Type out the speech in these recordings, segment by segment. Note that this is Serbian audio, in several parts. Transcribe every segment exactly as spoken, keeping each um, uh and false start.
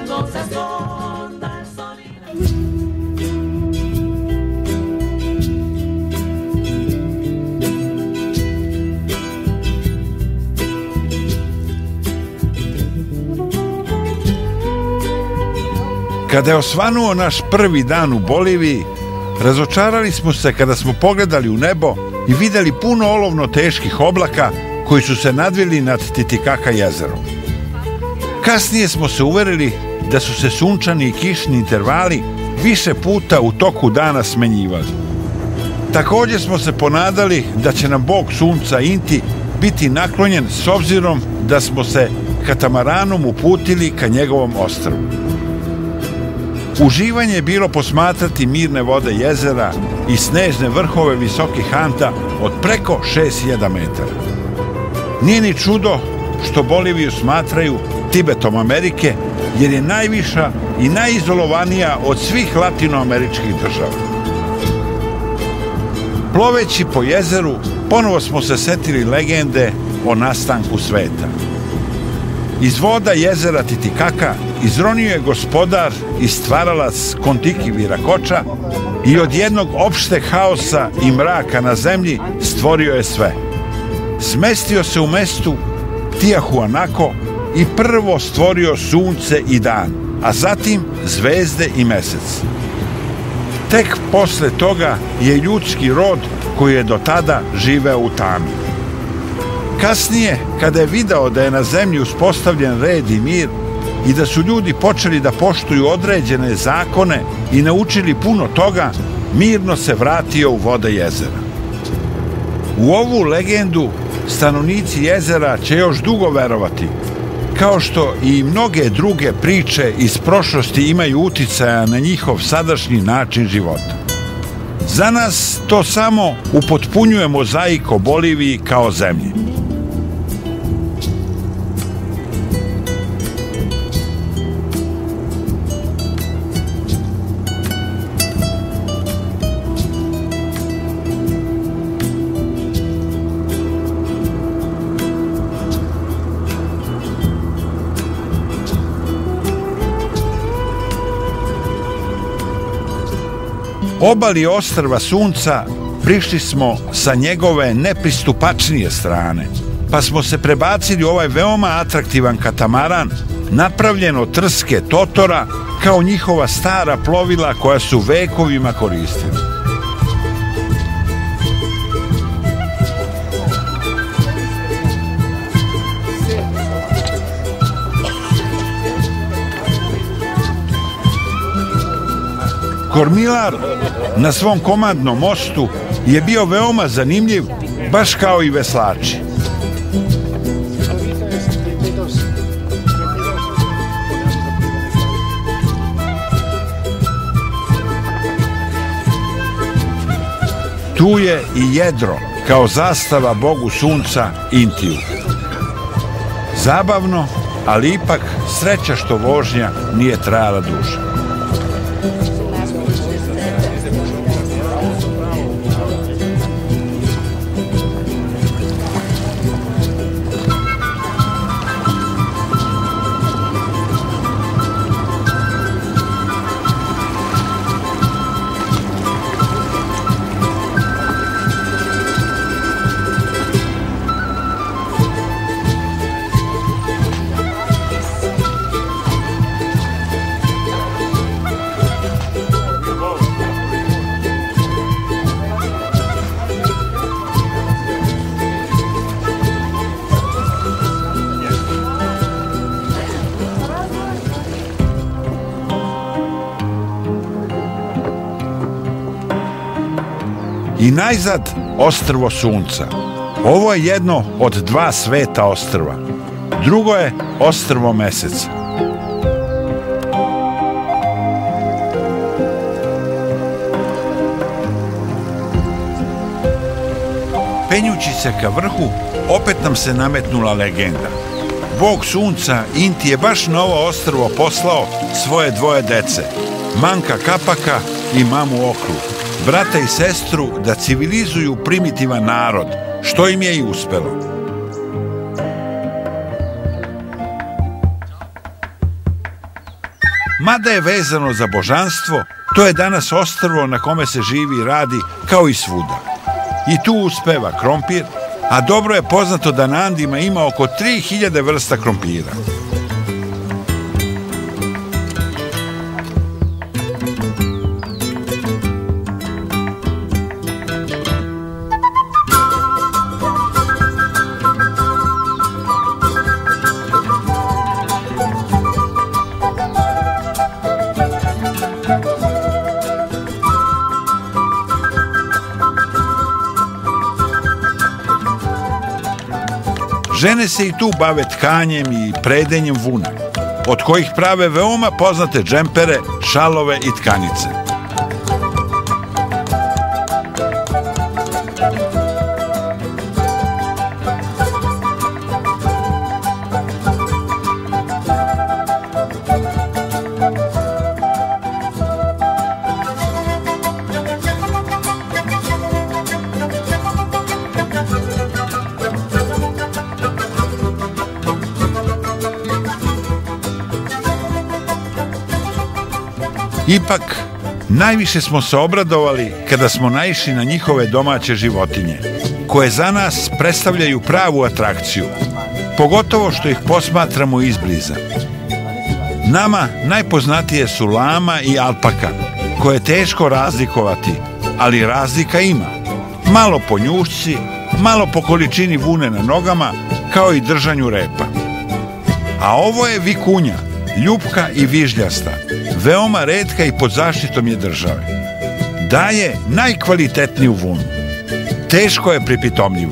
cosa sfonda il solito. Kada je osvanuo naš prvi dan u Boliviji, razočarali smo se kada smo pogledali u nebo i vidjeli puno olovno teških oblaka koji su se nadvili nad Titicaca jezerom. Kasnije smo se uverili da su se sunčani i kišni intervali više puta u toku dana smenjivali. Također smo se ponadali da će nam bog sunca Inti biti naklonjen s obzirom da smo se katamaranom uputili ka njegovom ostrvu. Uživanje je bilo posmatrati mirne vode jezera i snežne vrhove visokih anta od preko šest hiljada metara. Nije ni čudo što Boliviju smatraju Tibetom Amerike, jer je najviša i najizolovanija od svih latinoameričkih država. Ploveći po jezeru, ponovo smo se setili legende o nastanku sveta. Iz voda jezera Titicaca izronio je gospodar i stvaralac Kontiki Viracocha i od jednog opšteg haosa i mraka na zemlji stvorio je sve. Smestio se u mestu Tiahuanaco i prvo stvorio sunce i dan, a zatim zvezde i mesec. Tek posle toga je ljudski rod koji je do tada živeo u tami. Kasnije, kada je video da je na zemlji uspostavljen red i mir i da su ljudi počeli da poštuju određene zakone i naučili puno toga, mirno se vratio u vode jezera. U ovu legendu stanovnici jezera će još dugo verovati, kao što i mnoge druge priče iz prošlosti imaju uticaja na njihov sadašnji način života. Za nas to samo upotpunjuje mozaik o Boliviji kao zemlji. Obali ostrva Sunca prišli smo sa njegove nepristupačnije strane, pa smo se prebacili u ovaj veoma atraktivan katamaran, napravljen od trske totora, kao njihova stara plovila koja su vekovima koristili. Kormilar na svom komandnom mostu je bio veoma zanimljiv, baš kao i veslači. Tu je i jedro, kao zastava bogu sunca Intiju. Zabavno, ali ipak sreća što vožnja nije trajala duže. I najzad ostrvo Sunca. Ovo je jedno od dva sveta ostrva. Drugo je ostrvo Meseca. Penjući se ka vrhu, opet nam se nametnula legenda. Bog sunca Inti je baš na ovo ostrvo poslao svoje dvoje dece, Manka Kapaka i mamu Oklu, brata i sestru, da civilizuju primitivan narod, što im je i uspelo. Mada je vezano za božanstvo, to je danas ostrvo na kome se živi i radi kao i svuda. I tu uspeva krompir, a dobro je poznato da na Andima ima oko tri hiljade vrsta krompira. Žene se i tu bave tkanjem i predenjem vune, od kojih prave veoma poznate džempere, šalove i tkanice. Ipak, najviše smo se obradovali kada smo naišli na njihove domaće životinje, koje za nas predstavljaju pravu atrakciju, pogotovo što ih posmatramo izbliza. Nama najpoznatije su lama i alpaka, koje je teško razlikovati, ali razlika ima. Malo po njušci, malo po količini vune na nogama, kao i držanju repa. A ovo je vikunja, ljupka i vižljasta, veoma retka i pod zaštitom je države. Daje najkvalitetniju vunu. Teško je pripitomljiva.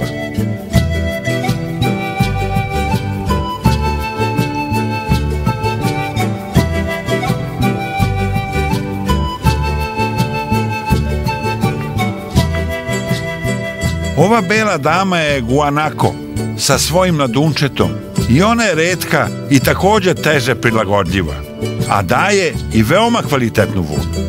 Ova bela dama je guanako sa svojim mladunčetom i ona je retka i također teže prilagodljiva, a daje i veoma kvalitetnu vunu.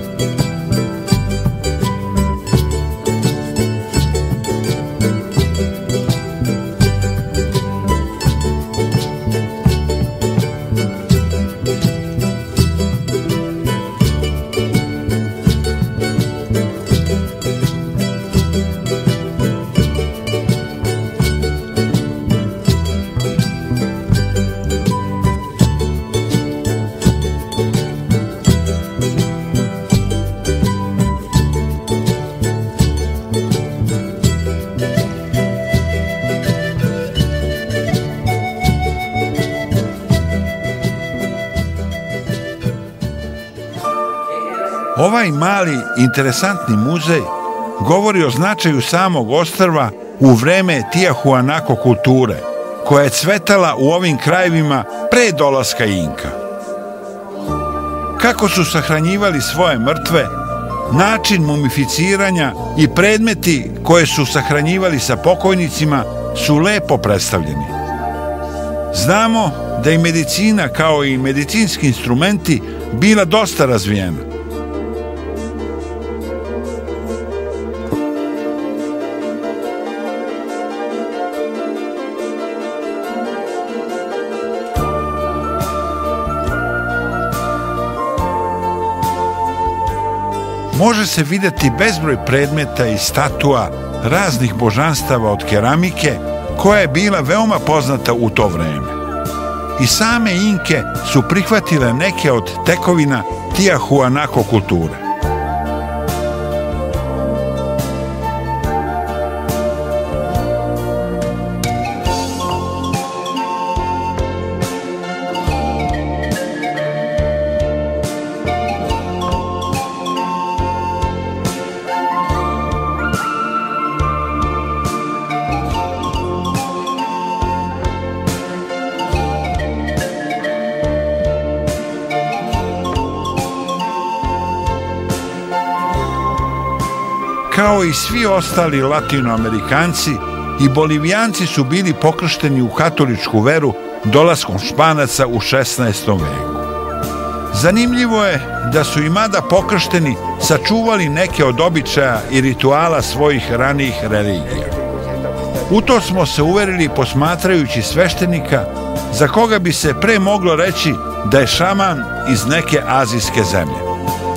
Ovaj mali, interesantni muzej govori o značaju samog ostrva u vreme Tiahuanaco kulture, koja je cvetala u ovim krajevima pre dolaska Inka. Kako su sahranjivali svoje mrtve, način mumificiranja i predmeti koje su sahranjivali sa pokojnicima su lepo predstavljeni. Znamo da je medicina kao i medicinski instrumenti bila dosta razvijena. Može se vidjeti bezbroj predmeta i statua raznih božanstava od keramike, koja je bila veoma poznata u to vreme. I same Inke su prihvatile neke od tekovina Tiahuanaco kulture. Kao i svi ostali Latinoamerikanci, i Bolivijanci su bili pokršteni u katoličku veru dolaskom Španaca u šesnaestom veku. Zanimljivo je da su i mada pokršteni sačuvali neke od običaja i rituala svojih ranijih religija. U to smo se uverili posmatrajući sveštenika, za koga bi se pre moglo reći da je šaman iz neke azijske zemlje.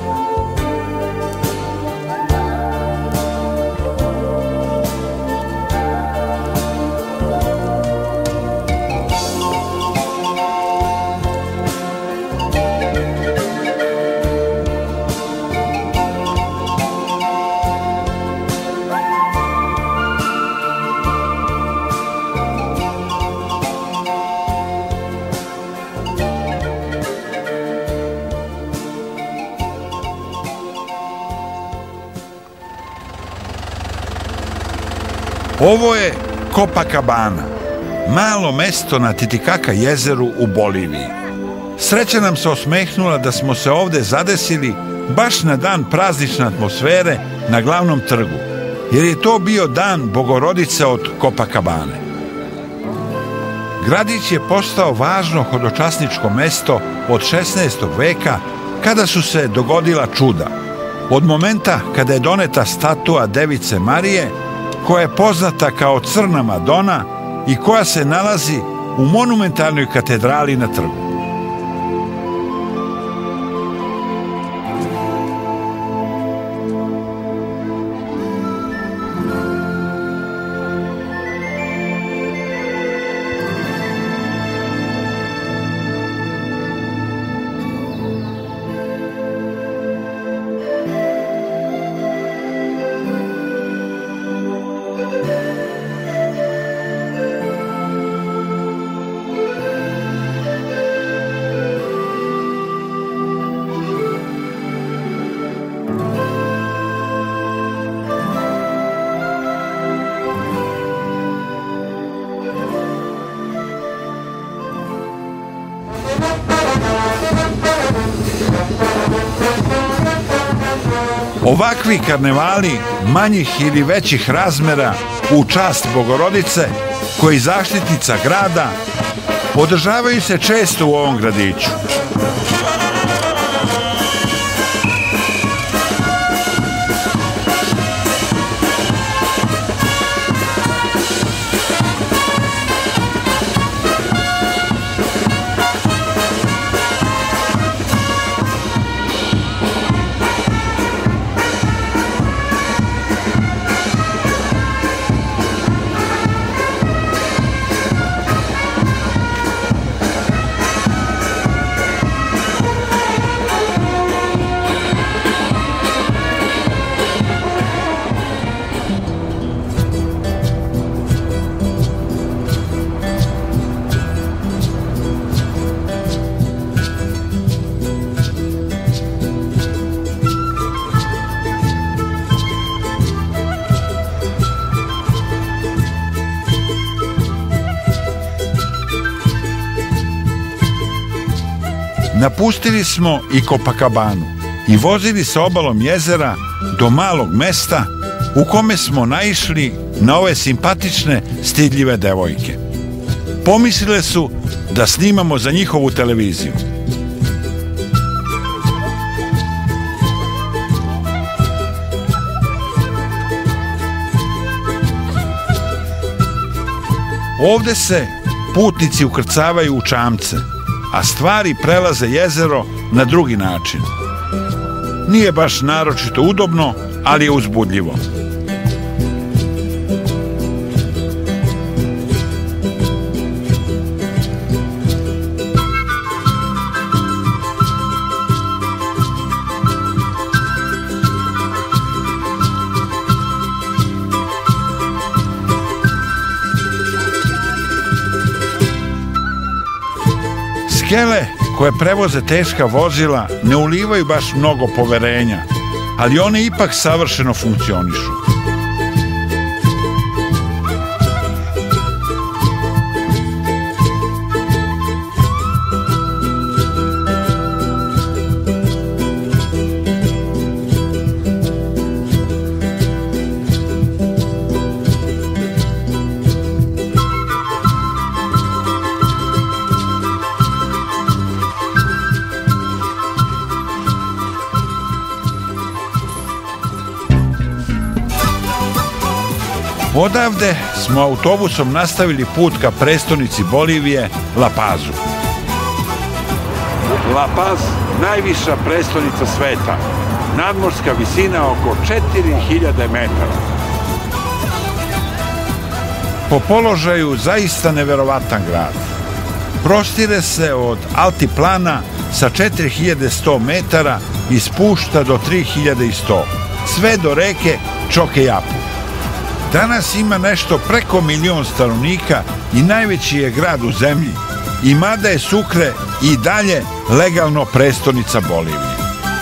Ovo je Copacabana, malo mesto na Titicaka jezeru u Boliviji. Sreća nam se osmehnula da smo se ovde zadesili baš na dan praznične atmosfere na glavnom trgu, jer je to bio dan Bogorodice od Copacabane. Gradić je postao važno hodočasničko mesto od šesnaestog veka, kada su se dogodila čuda. Od momenta kada je doneta statua Device Marije, koja je poznata kao Crna Madona i koja se nalazi u monumentalnoj katedrali na trgu. Ovakvi karnevali manjih ili većih razmera u čast Bogorodice, koji zaštitnica grada, održavaju se često u ovom gradiću. Napustili smo i Copacabanu i vozili se obalom jezera do malog mesta u kome smo naišli na ove simpatične, stidljive devojke. Pomislile su da snimamo za njihovu televiziju. Ovde se putnici ukrcavaju u čamce, a stvari prelaze jezero na drugi način. Nije baš naročito udobno, ali je uzbudljivo. Skele koje prevoze teška vozila ne ulivaju baš mnogo poverenja, ali one ipak savršeno funkcionišu. Odavde smo autobusom nastavili put ka prestonici Bolivije, La Pazu. La Paz, najviša prestonica sveta, nadmorska visina oko četiri hiljade metara. Po položaju zaista neverovatan grad. Prostire se od altiplana sa četiri hiljade sto metara i spušta do tri hiljade sto, sve do reke Choqueyapu. Danas ima nešto preko milion stanovnika i najveći je grad u zemlji, i mada je Sucre i dalje legalno prestonica Bolivije.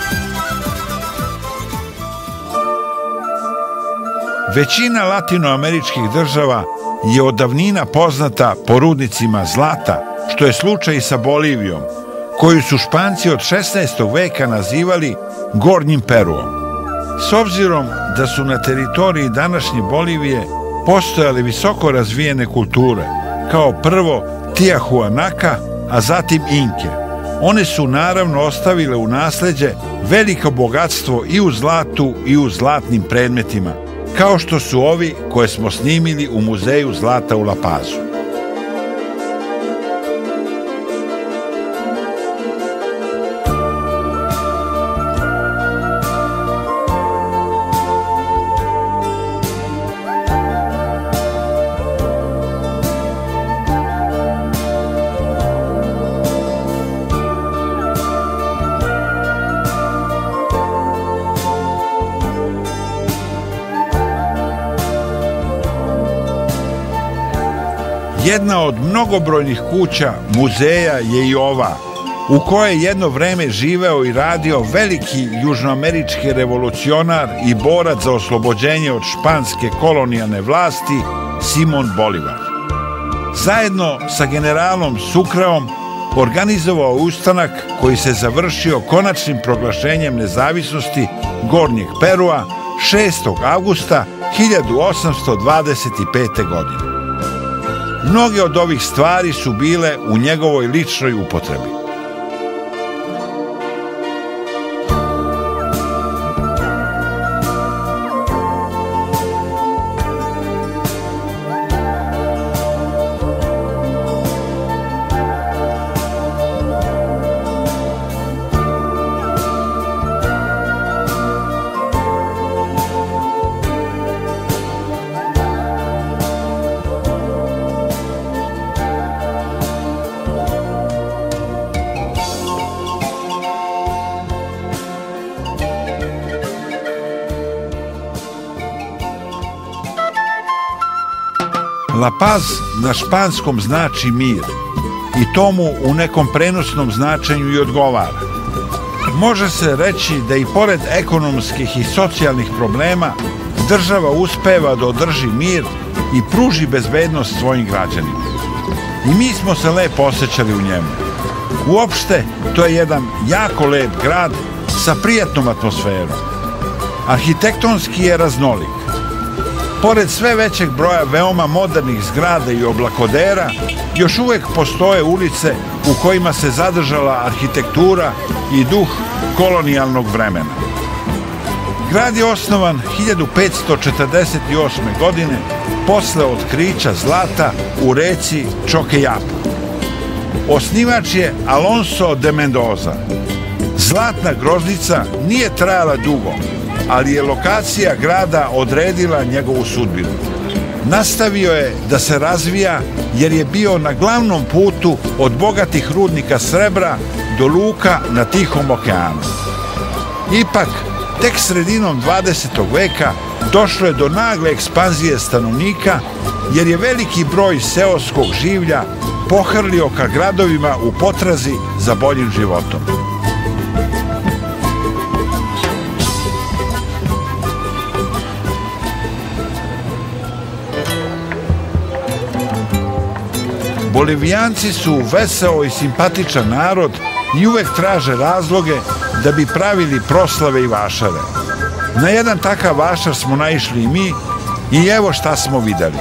Većina latinoameričkih država je od davnina poznata po rudnicima zlata, što je slučaj i sa Bolivijom, koju su Španci od šesnaestog veka nazivali Gornjim Peruom. S obzirom da su na teritoriji današnje Bolivije postojale visoko razvijene kulture, kao prvo Tiahuanaca, a zatim Inke, one su naravno ostavile u nasleđe veliko bogatstvo i u zlatu i u zlatnim predmetima, kao što su ovi koje smo snimili u Muzeju zlata u La Pazu. Jedna od mnogobrojnih kuća muzeja je i ova, u kojoj je jedno vreme živeo i radio veliki južnoamerički revolucionar i borac za oslobođenje od španske kolonijalne vlasti Simon Bolivar. Zajedno sa generalom Sucreom organizovao ustanak koji se završio konačnim proglašenjem nezavisnosti Gornjeg Perua šestog avgusta hiljadu osamsto dvadeset pete. godine. Mnoge od ovih stvari su bile u njegovoj ličnoj upotrebi. La Paz na španskom znači mir i tomu u nekom prenosnom značenju i odgovara. Može se reći da i pored ekonomskih i socijalnih problema država uspeva da održi mir i pruži bezbednost svojim građanima. I mi smo se lepo osjećali u njemu. Uopšte, to je jedan jako lep grad sa prijatnom atmosferom. Arhitektonski je raznolik. Pored sve većeg broja veoma modernih zgrada i oblakodera, još uvek postoje ulice u kojima se zadržala arhitektura i duh kolonijalnog vremena. Grad je osnovan hiljadu petsto četrdeset osme. godine posle otkrića zlata u reci Choqueyapu. Osnivač je Alonso de Mendoza. Zlatna groznica nije trajala dugo, ali je lokacija grada odredila njegovu sudbinu. Nastavio je da se razvija jer je bio na glavnom putu od bogatih rudnika srebra do luka na Tihom okeanu. Ipak, tek sredinom dvadesetog veka došlo je do nagle ekspanzije stanovnika jer je veliki broj seoskog življa pohrlio ka gradovima u potrazi za boljim životom. Bolivijanci su veseo i simpatičan narod i uvek traže razloge da bi pravili proslave i vašare. Na jedan takav vašar smo naišli i mi i evo šta smo videli.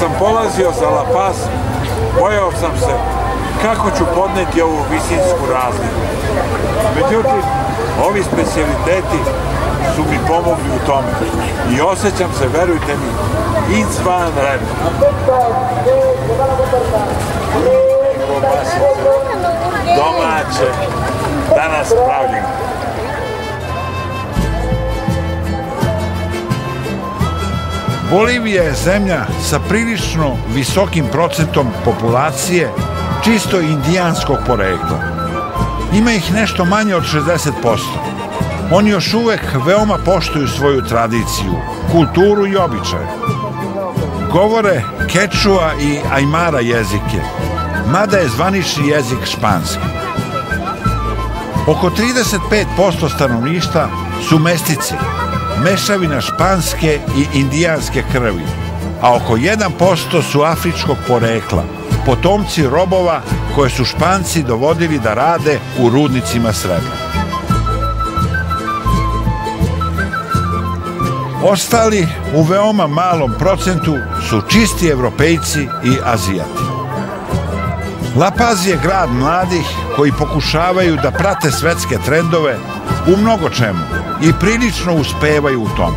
sam polazio za La Paz, bojao sam se kako ću podneti ovu visinsku razliku. Međutim, ovi specijaliteti su mi pomogli u tome i osjećam se, verujte mi, izvanredno. Domaće, danas pravljeno. Bolivija je zemlja sa prilično visokim procentom populacije čisto indijanskog porekla. Ima ih nešto manje od šezdeset posto. Oni još uvek veoma poštuju svoju tradiciju, kulturu i običaje. Govore kečua i ajmara jezike, mada je zvanični jezik španski. Oko trideset pet posto stanovništva su mestici, mešavina španske i indijanske krvi, a oko jedan posto su afričkog porekla, potomci robova koje su Španci dovodili da rade u rudnicima srebra. Ostali u veoma malom procentu su čisti Evropejci i Azijati. La Paz je grad mladih koji pokušavaju da prate svetske trendove u mnogo čemu i prilično uspevaju u tome.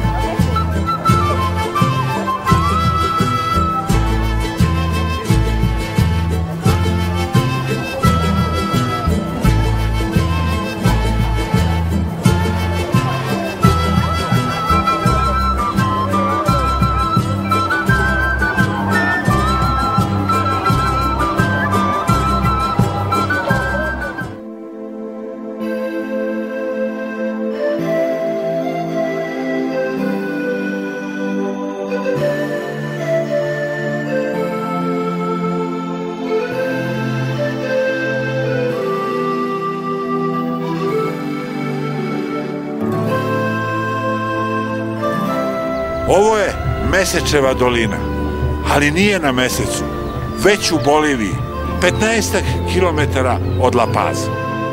Ovo je Mesečeva dolina, ali nije na Mesecu, već u Boliviji, petnaestak kilometara od La Paza.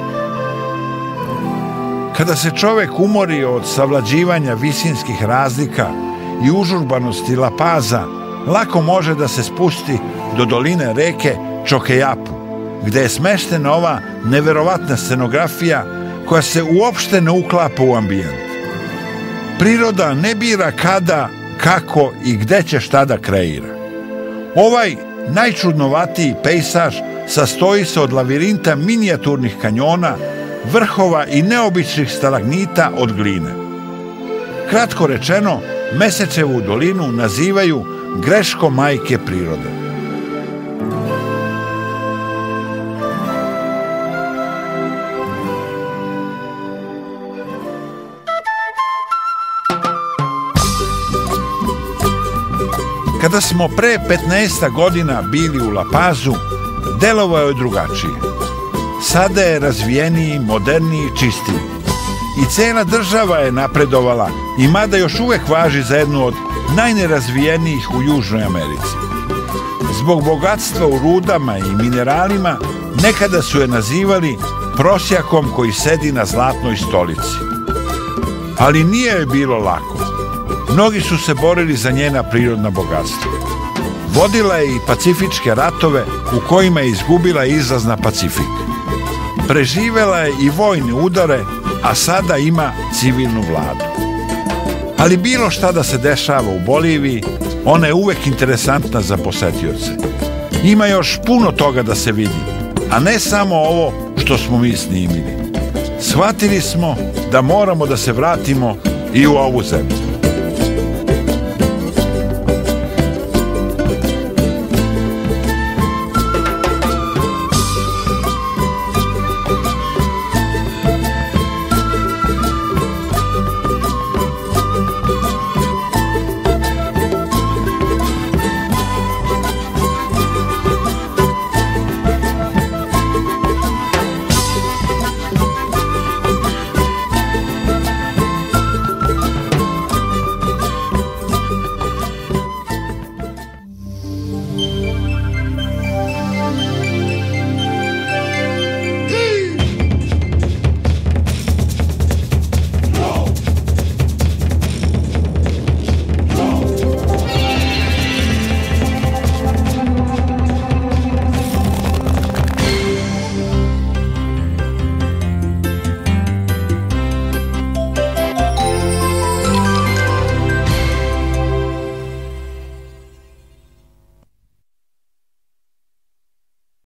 Kada se čovek umori od savlađivanja visinskih razlika i užurbanosti La Paza, lako može da se spusti do doline reke Čokejapu, gde je smeštena ova neverovatna scenografija koja se uopšte ne uklapa u ambijent. Priroda ne bira kada, kako i gde će šta da kreira. Ovaj najčudnovatiji pejsaž sastoji se od lavirinta minijaturnih kanjona, vrhova i neobičnih stalagnita od gline. Kratko rečeno, Mesečevu dolinu nazivaju greškom majke prirode. Kada smo pre petnaest godina bili u La Pazu, delovao je drugačije. Sada je razvijeniji, moderniji, čistiji. I cela država je napredovala, i mada još uvek važi za jednu od najnerazvijenijih u Južnoj Americi. Zbog bogatstva u rudama i mineralima, nekada su je nazivali prosjakom koji sedi na zlatnoj stolici. Ali nije joj bilo lako. Mnogi su se borili za njena prirodna bogatstva. Vodila je i pacifičke ratove u kojima je izgubila izlaz na Pacifik. Preživela je i vojne udare, a sada ima civilnu vladu. Ali bilo šta da se dešava u Boliviji, ona je uvek interesantna za posetioce. Ima još puno toga da se vidi, a ne samo ovo što smo mi snimili. Shvatili smo da moramo da se vratimo i u ovu zemlju.